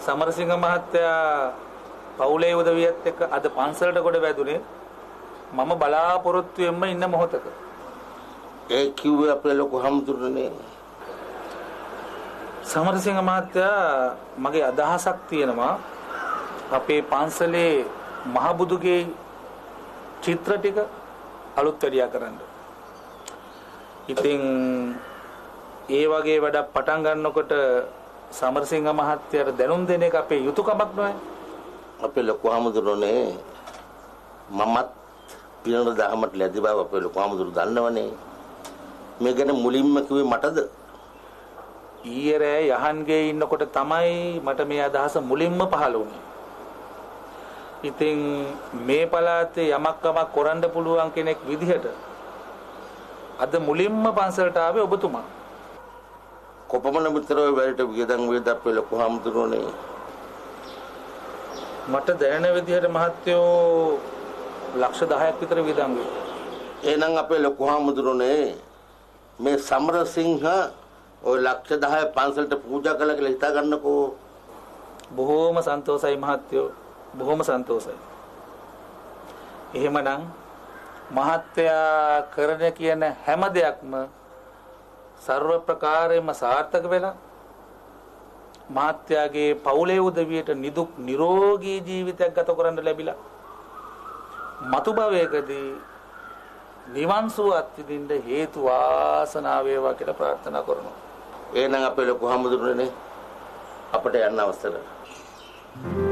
සමරසිංහ මහත්තයා පවුලේ උදවියත් එක්ක අද පන්සලට කොට වැදුනේ මම බලාපොරොත්තු වෙන්න ඉන්න මොහොතක. ඒ කිව්වේ අපේ ලොකු හම්දුරනේ. සමරසිංහ මහත්තයා මගේ අදහසක් තියෙනවා අපේ පන්සලේ මහබුදුගේ චිත්‍ර ටික අලුත් වැඩියා කරන්න. ඉතින් ඒ වගේ වැඩක් පටන් ගන්නකොට සමරසිංහ මහත්තයාට දැනුම් දෙන එක අපේ යුතුයකමක් නෑ. අපේ ලොකු හම්දුරනේ මමත් පිනන දහමට ලැබි බව අපේ ලොකු හම්දුර දන්නවනේ. මේ ගැන මුලින්ම කිව්වේ මටද? ඊයේ රෑ යහන්ගේ ඉන්නකොට තමයි මට මේ අදහස මුලින්ම පහළ වුණේ. ඉතින් මේ පළාතේ යමක් කමක් කරන්න පුළුවන් කෙනෙක් විදිහට අද මුලින්ම පන්සලට ආවේ ඔබතුමා. කොපමණ මිත්‍රව වැඩට වියදම් වේද අපේ ලොකු හම්දුරනේ? මට දැනෙන විදිහට මහත්තයෝ ලක්ෂ 10ක් විතර වියදම් වේ. එහෙනම් අපේ ලොකු හම්දුරනේ මේ සමරසිංහ ඔය ලක්ෂ 10 පන්සලට පූජා කළා කියලා හිතා ගන්නකෝ. බොහෝම සන්තෝෂයි මහත්තයෝ, බොහෝම සන්තෝෂයි. එහෙමනම් මහත්තයා කරන කියන හැම දෙයක්ම සර්ව ප්‍රකාරයෙන්ම සාර්ථක වෙලා මහත්තයාගේ පවුලේ උදවියට නිදුක් නිරෝගී ජීවිතයක් ගත කරන්න ලැබිලා මතු භවයකදී නිවන් සුවත් විඳින්න හේතු වාසනාව වේවා කියලා ප්‍රාර්ථනා කරනවා. එහෙනම් අපේ ලොකු හම්දුරනේ අපට යන්න අවසර.